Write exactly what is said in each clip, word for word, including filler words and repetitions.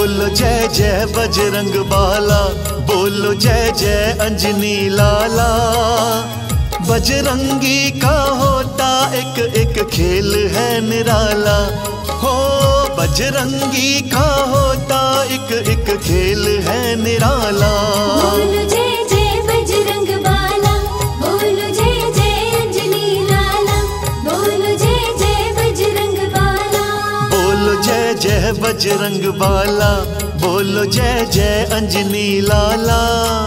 बोलो जय जय बजरंग बाला, बोलो जय जय अंजनी लाला। बजरंगी का होता एक एक खेल है निराला, हो बजरंगी का होता एक एक खेल है निराला। बोलो जय जय बजरंग बाला, बोलो जय जय अंजनी लाला, बोलो जय जय बजरंग बाला। बोलो जय जय बजरंग बाला, बोलो जय जय अंजनी लाला।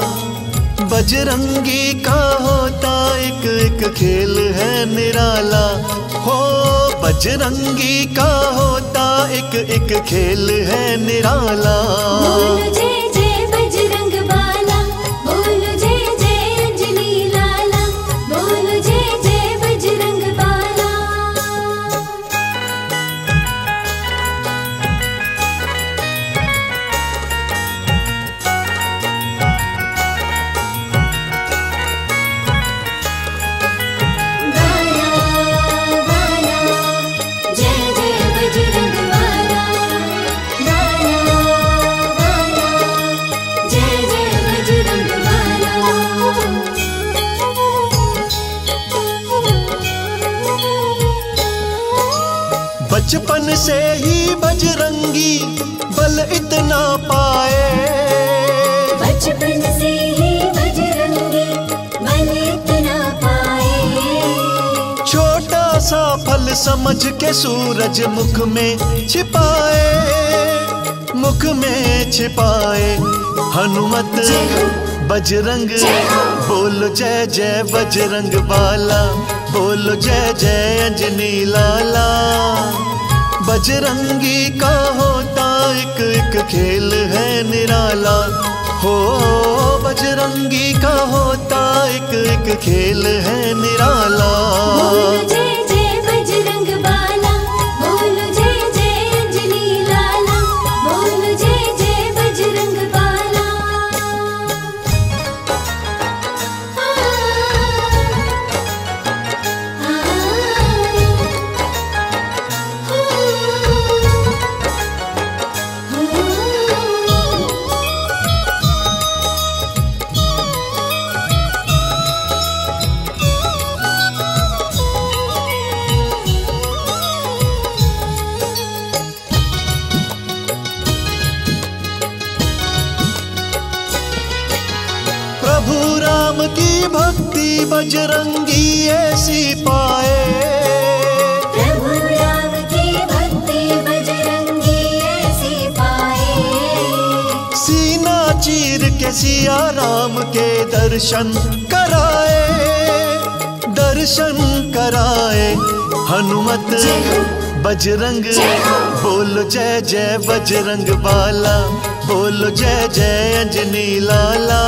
बजरंगी का होता एक एक खेल है निराला, हो बजरंगी का होता एक एक खेल है निराला। बोलो जय जय बजरंग बाला, बोलो जय जय अंजनी लाला, बोलो जय जय बजरंग बाला। बचपन से ही बजरंगी बल इतना पाए, बचपन से ही बजरंगी बल इतना पाए। छोटा सा फल समझ के सूरज मुख में छिपाए, मुख में छिपाए। हनुमत बजरंग बोलो जय जय बजरंग बाला, बोलो जय जय अंजनी लाला। बजरंगी का होता एक एक खेल है निराला, हो बजरंगी का होता एक एक खेल है निराला। बोलो जय जय बजरंग बाला, बोलो जय जय अंजनी लाला, बोलो जय जय बजरंग बाला। प्रभु राम की भक्ति बजरंगी ऐसी पाए, प्रभु राम की भक्ति बजरंगी ऐसी पाए। सीना चीर के सिया राम के दर्शन कराए, दर्शन कराए। हनुमत बजरंग बोलो जय जय बजरंग बाला, बोलो जय जय अंजनी लाला।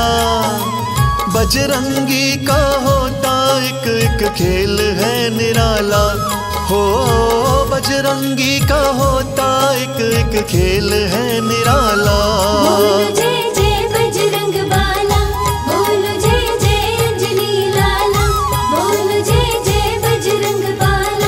बजरंगी का होता एक एक खेल है निराला, हो बजरंगी का होता एक एक खेल है निराला। बोलो जय जय बजरंग बाला, बोलो जय जय अंजनी लाला, बोलो जय जय बजरंग बाला।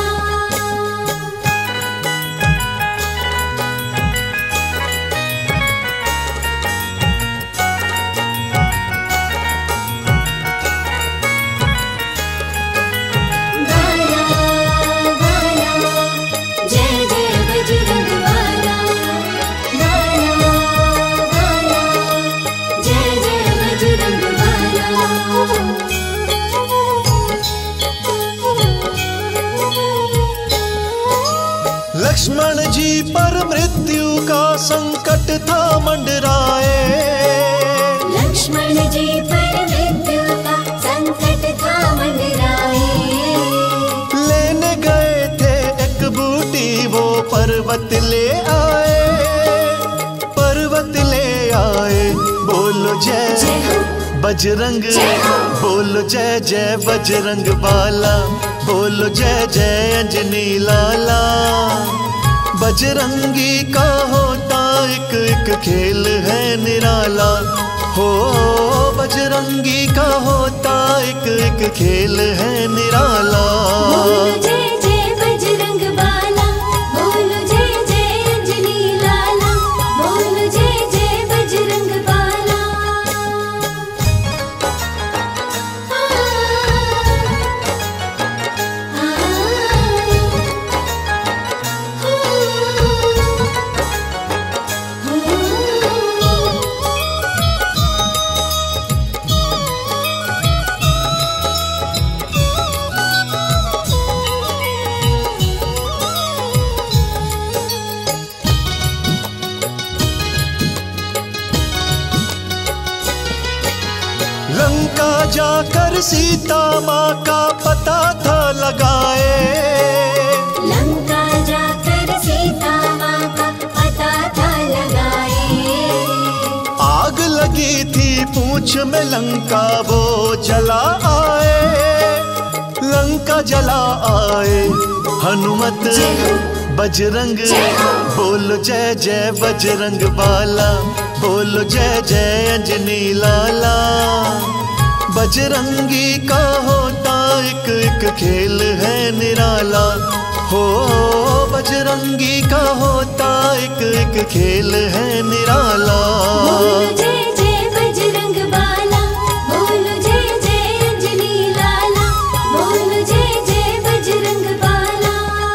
जय जय बजरंग बाला, जय जय बजरंग बाला। लक्ष्मण जी पर मृत्यु का संकट था मंडराए, लक्ष्मण जी पर मृत्यु का संकट था मंडराए। लेने गए थे एक बूटी वो पर्वत ले आए, पर्वत ले आए। बोलो जय बजरंग, बोलो जय जय बजरंग बाला, बोलो जय जय अंजनी लाला। बजरंगी का होता एक एक खेल है निराला, हो बजरंगी का होता एक एक खेल है निराला। बोलो जय जय बजरंग बाला, बोलो जय जय अंजनी लाला, बोलो जय जाकर सीता माँ का पता था लगाए। लंका जाकर सीता माँ का पता था लगाए। आग लगी थी पूंछ में लंका वो जला आए। लंका जला आए हनुमत बजरंग, बोलो जय जय बजरंग बाला, बोलो जय जय अंजनी लाला। बजरंगी का होता एक एक खेल है निराला, हो बजरंगी का होता एक एक खेल है निराला। बोलो जय जय बजरंग बाला, बोलो जय जय अंजनी लाला, बोलो जय जय बजरंग बाला।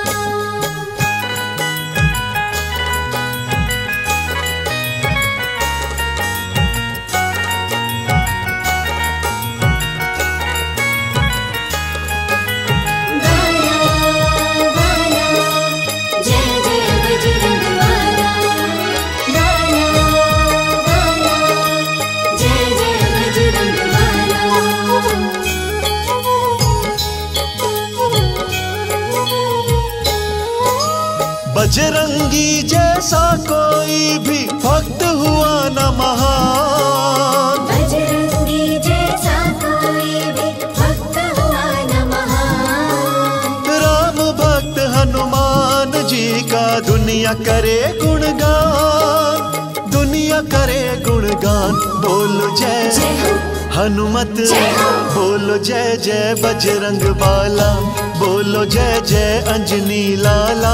बजरंगी जैसा कोई भी भक्त हुआ न महान, बजरंगी जैसा कोई भी भक्त हुआ न महान। राम भक्त हनुमान जी का दुनिया करे गुणगान, दुनिया करे गुणगान। बोलो जय हनुमत, बोलो जय जय बजरंग बाला, बोलो जय जय अंजनी लाला।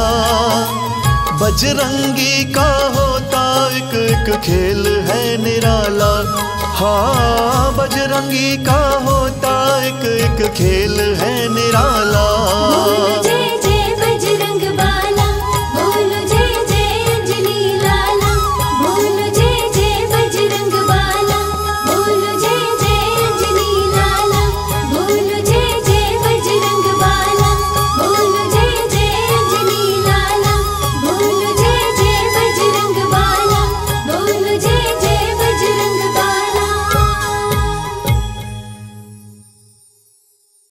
बजरंगी का होता एक एक खेल है निराला, हाँ बजरंगी का होता एक एक खेल है निराला।